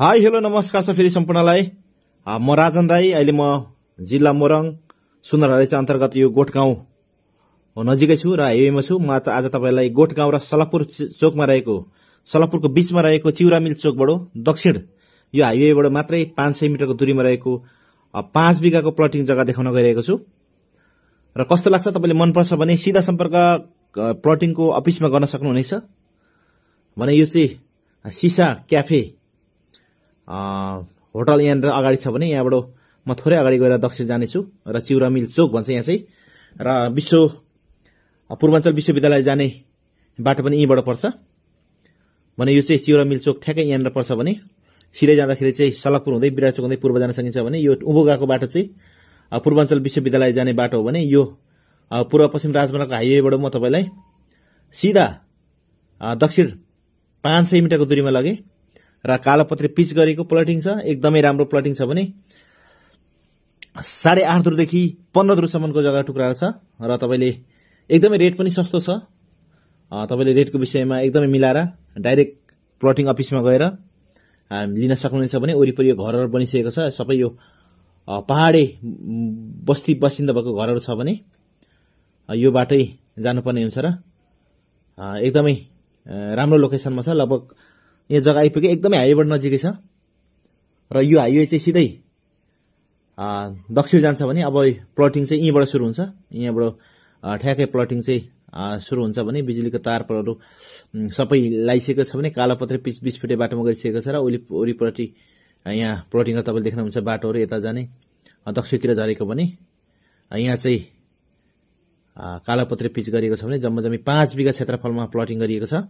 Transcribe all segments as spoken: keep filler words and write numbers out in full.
Hi hello नमस्कार छ फेरि सम्पूर्णलाई। म राजन राई, अहिले म जिल्ला मोरङ सुन्दरहरेचा अन्तर्गत यो गोठगाउँ नजिकै छु र हाइवेमा छु। म आज तपाईलाई गोठगाउँ र सलकपुर चोकमा रहेको सलकपुरको बीचमा रहेको चिउरा मिल चोकबाट दक्षिण यो हाइवेबाट मात्रै पाँच सय मिटरको दूरीमा रहेको पाँच बिघाको प्लटिङ जग्गा देखाउन गइरहेको छु। र कस्तो लाग्छ तपाईले मन पर्छ भने सिधा सम्पर्क प्लटिङको अफिसमा गर्न सक्नुहुनेछ। भने यो चाहिँ सिसा क्याफे होटल यहाँनिर अगाडि छ भने यहाँबाट म थोरै अगाडि गएर दक्षिण जानेछु र चिउरा मिल चोक भन्छ यहाँ चाहिँ। र विश्व पूर्वाञ्चल विश्वविद्यालय जाने बाटो पनि यहीँबाट पर्छ। भने यो चाहिँ चिउरा मिल चोक ठ्याक्कै यहाँनिर पर्छ भने सिधै जाँदाखेरि चाहिँ सलकपुर हुँदै बिराट चोक हुँदै पूर्व जान सकिन्छ। भने यो उँभो गएको बाटो चाहिँ पूर्वाञ्चल विश्वविद्यालय जाने बाटो हो भने यो पूर्व पश्चिम राजमार्गको हाइवेबाट म तपाईलाई सिधा दक्षिण पाँच सय मिटरको दूरीमा लगे र कालोपत्री पिच गरेको प्लटिङ छ। एकदमै राम्रो प्लटिङ छ भने साढे आठ दुरदेखि पन्ध्र दुरसम्मको जग्गा टुक्राएर छ र तपाईले एकदमै रेट पनि सस्तो छ। तपाईले रेटको विषयमा एकदमै मिलाएर डाइरेक्ट प्लटिङ अफिसमा गएर लिन सक्नुहुनेछ। भने वरिपरि यो घरहरू बनिसकेको छ, सबै यो पहाडे बस्ती बसिन्दा भएको घरहरू छ भने यो बाटै जानुपर्ने हुन्छ र एकदमै राम्रो लोकेसनमा छ। लगभग यो जग्गा आइपुगे एकदमै हाइवेबाट नजिकै छ र यो हाइवे चाहिँ सिधै दक्षिण जान्छ भने अब प्लटिङ चाहिँ यहीँबाट सुरु हुन्छ। यहाँबाट ठ्याक्कै प्लटिङ चाहिँ सुरु हुन्छ भने बिजुलीको तारहरू सबै लगाइसकेको छ भने कालोपत्री पिच बीस फिटे बाटोमा गइसकेको छ र वरिपरि यहाँ प्लटिङ तपाईँले देख्नुहुन्छ बाटोहरू यता जाने दक्षिणतिर झरेको भने यहाँ चाहिँ कालोपत्री पिच गरिएको छ भने जम्मा जम्मी पाँच बिघा क्षेत्रफलमा प्लटिङ गरिएको छ।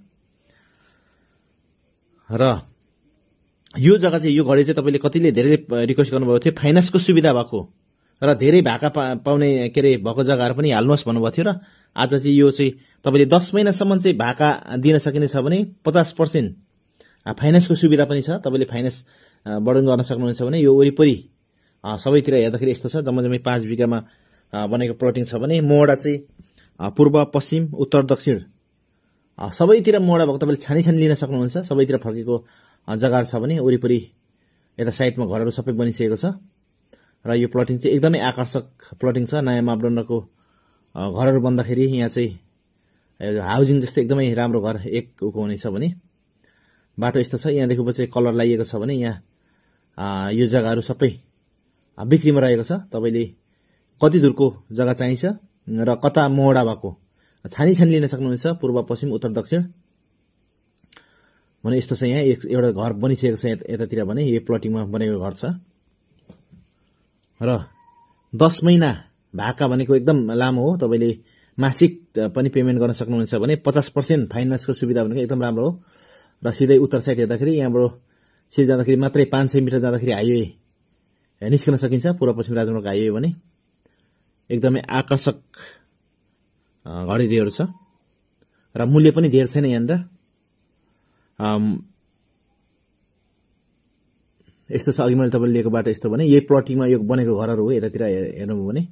र यो जग्गा चाहिँ यो घडी चाहिँ तपाईले कतिले धेरै रिक्वेस्ट गर्नुभएको थियो फाइनान्सको सुविधा भएको र धेरै भाका पाउने के अरे भएको जग्गाहरू पनि हाल्नुहोस् भन्नुभएको थियो। र आज चाहिँ यो चाहिँ तपाईले दस महिनासम्म चाहिँ भाका दिन सकिने छ भने पचास पर्सेन्ट फाइनान्सको सुविधा पनि छ। तपाईले फाइनान्स बढाउन गर्न सक्नुहुन्छ भने यो वरिपरि सबैतिर हेर्दाखेरि यस्तो छ। जम्मा जम्मी पाँच बिघामा बनेको प्लटिङ छ भने मोडा चाहिँ पूर्व पश्चिम उत्तर दक्षिण सबैतिर मोडा भएको तपाईँले छानी छानी लिन सक्नुहुन्छ। सबैतिर फर्केको जग्गाहरू छ भने वरिपरि यता साइडमा घरहरू सबै बनिसकेको छ र यो प्लटिङ चाहिँ एकदमै आकर्षक प्लटिङ छ। नयाँ मापदण्डको घरहरू बन्दाखेरि यहाँ चाहिँ हाउसिङ जस्तो एकदमै राम्रो घर एक उको हुनेछ। भने बाटो यस्तो छ, यहाँदेखि चाहिँ कलर लगाइएको छ भने यहाँ यो जग्गाहरू सबै बिक्रीमा रहेको छ। तपाईँले कति दूरको जग्गा चाहिन्छ र कता मोडा भएको छानी छानी लिन सक्नुहुन्छ पूर्व पश्चिम उत्तर दक्षिण। भने यस्तो छ, यहाँ एउटा घर बनिसकेको छ यतातिर भने यो प्लटिङमा बनेको घर छ र दस महिना भाका भनेको एकदम लामो हो। तपाईँले मासिक पनि पेमेन्ट गर्न सक्नुहुन्छ भने पचास पर्सेन्ट फाइनेन्सको सुविधा भनेको एकदम राम्रो हो। र सिधै उत्तर साइड हेर्दाखेरि यहाँबाट सिधै जाँदाखेरि मात्रै पाँच सय मिटर जाँदाखेरि हाइवे निस्कन सकिन्छ पूर्व पश्चिम राजमार्गको हाइवे भने एकदमै आकर्षक घडेरीहरू छ र मूल्य पनि धेर छैन यहाँनिर। यस्तो छ, अघि मैले तपाईँले लिएको बाटो यस्तो भने यही प्लटिङमा यो बनेको घरहरू हो। यतातिर हेर्नुभयो भने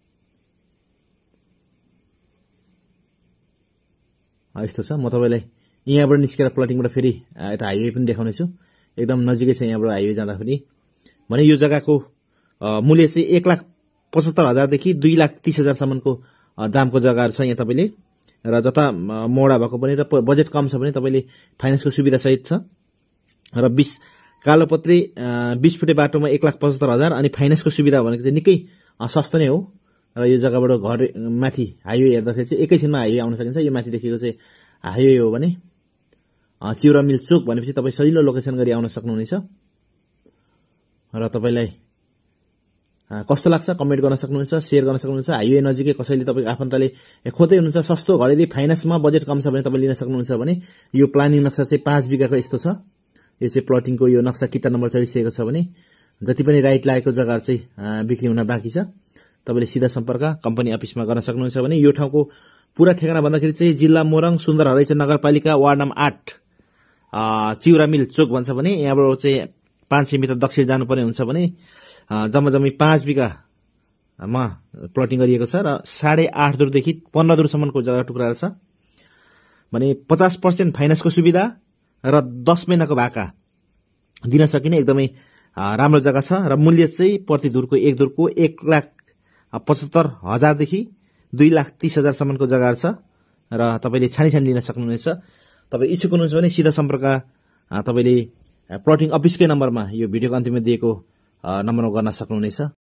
यस्तो छ। म तपाईँलाई यहाँबाट निस्केर प्लटिङबाट फेरि यता हाइवे पनि देखाउने छु। एकदम नजिकै छ यहाँबाट हाइवे जाँदाखेरि। भने यो जग्गाको मूल्य चाहिँ एक लाख पचहत्तर हजारदेखि दुई लाख तीस हजारसम्मको दामको जग्गाहरू छ यहाँ तपाईँले। र जता मोडा भएको पनि र बजेट कम छ भने तपाईँले फाइनेन्सको सुविधा सहित छ। र बिस कालोपत्री बिस फुटे बाटोमा एक लाख पचहत्तर हजार अनि फाइनेन्सको सुविधा भनेको चाहिँ निकै सस्तो नै हो। र यो जग्गाबाट घर माथि हाइवे हेर्दाखेरि चाहिँ एकैछिनमा हाइवे आउन सकिन्छ। यो माथि देखेको चाहिँ हाइवे हो भने चिउरा मिल चोक भनेपछि तपाईँ सजिलो लोकेसन गरी आउन सक्नुहुनेछ। र तपाईँलाई कस्तो लाग्छ कमेन्ट गर्न सक्नुहुन्छ, सेयर गर्न सक्नुहुन्छ। हाइवे नजिकै कसैले तपाईँ आफन्तले खोज्दै हुनुहुन्छ सस्तो घरेरी फाइनेन्समा बजेट कम छ भने तपाईँ लिन सक्नुहुन्छ भने यो प्लानिङ नक्सा चाहिँ पाँच बिघाको यस्तो छ। यो चाहिँ प्लटिङको यो नक्सा किता नम्बर चढिसकेको छ भने जति पनि राइट लागेको जग्गाहरू चाहिँ बिक्री हुन बाँकी छ। तपाईँले सिधा सम्पर्क कम्पनी अफिसमा गर्न सक्नुहुन्छ। भने यो ठाउँको पूरा ठेगाना भन्दाखेरि चाहिँ जिल्ला मोरङ सुन्दरहरेचा नगरपालिका वार्ड नम्बर आठ चिउरा मिल चोक भन्छ। भने यहाँबाट चाहिँ पाँच सय मिटर दक्षिण जानुपर्ने हुन्छ। भने जम्मा जम्मी पाँच बिघामा प्लटिङ गरिएको छ र साढे आठ दुरदेखि पन्ध्र दुरसम्मको जग्गा टुक्राएर छ। भने पचास पर्सेन्ट फाइनेन्सको सुविधा र दस महिनाको भाका दिन सकिने एकदमै राम्रो जग्गा छ र मूल्य चाहिँ प्रति धुरको एक धुरको एक लाख पचहत्तर हजारदेखि दुई लाख तीस हजारसम्मको जग्गा छ र तपाईँले छानी छानी लिन सक्नुहुनेछ। तपाईँ इच्छुक हुनुहुन्छ भने सिधा सम्पर्क तपाईँले प्लटिङ अफिसकै नम्बरमा यो भिडियोको अन्तिममा दिएको नम्बरमा गर्न सक्नुहुनेछ।